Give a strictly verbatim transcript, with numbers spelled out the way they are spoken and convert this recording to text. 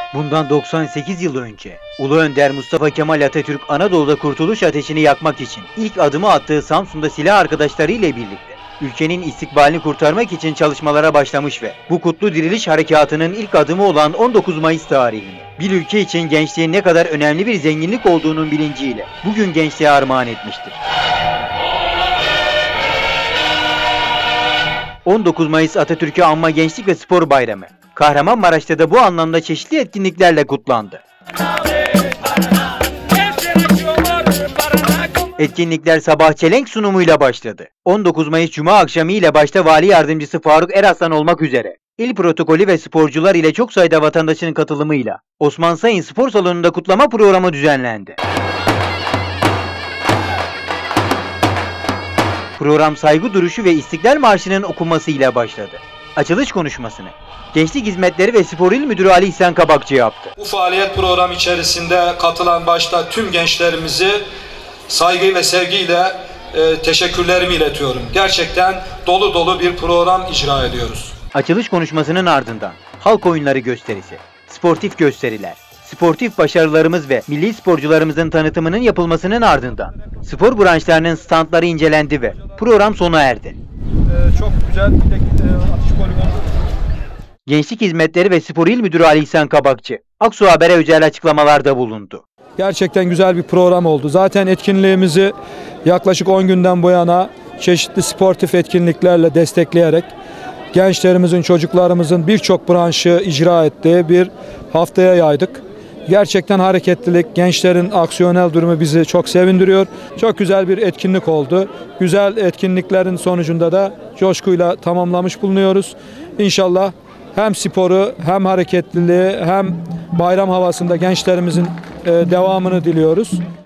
Bundan doksan sekiz yıl önce Ulu Önder Mustafa Kemal Atatürk Anadolu'da kurtuluş ateşini yakmak için ilk adımı attığı Samsun'da silah arkadaşları ile birlikte ülkenin istikbalini kurtarmak için çalışmalara başlamış ve bu kutlu diriliş harekatının ilk adımı olan on dokuz Mayıs tarihini bir ülke için gençliğin ne kadar önemli bir zenginlik olduğunun bilinciyle bugün gençliğe armağan etmiştir. on dokuz Mayıs Atatürk'ü Anma Gençlik ve Spor Bayramı Kahramanmaraş'ta da bu anlamda çeşitli etkinliklerle kutlandı. Etkinlikler sabah çelenk sunumuyla başladı. on dokuz Mayıs Cuma akşamı ile başta Vali Yardımcısı Faruk Eraslan olmak üzere il protokolü ve sporcular ile çok sayıda vatandaşın katılımıyla Osman Sayın Spor Salonu'nda kutlama programı düzenlendi. Program saygı duruşu ve İstiklal Marşı'nın okunmasıyla başladı. Açılış konuşmasını Gençlik Hizmetleri ve Spor İl Müdürü Ali İhsan Kabakçı yaptı. Bu faaliyet programı içerisinde katılan başta tüm gençlerimizi saygı ve sevgiyle e, teşekkürlerimi iletiyorum. Gerçekten dolu dolu bir program icra ediyoruz. Açılış konuşmasının ardından halk oyunları gösterisi, sportif gösteriler, sportif başarılarımız ve milli sporcularımızın tanıtımının yapılmasının ardından spor branşlarının standları incelendi ve program sona erdi. Ee, çok güzel bir de atış poligonu. Gençlik Hizmetleri ve Spor İl Müdürü Ali İhsan Kabakçı, Aksu Haber'e özel açıklamalarda bulundu. Gerçekten güzel bir program oldu. Zaten etkinliğimizi yaklaşık on günden bu yana çeşitli sportif etkinliklerle destekleyerek gençlerimizin, çocuklarımızın birçok branşı icra ettiği bir haftaya yaydık. Gerçekten hareketlilik, gençlerin aksiyonel durumu bizi çok sevindiriyor. Çok güzel bir etkinlik oldu. Güzel etkinliklerin sonucunda da coşkuyla tamamlamış bulunuyoruz. İnşallah hem sporu hem hareketliliği hem bayram havasında gençlerimizin devamını diliyoruz.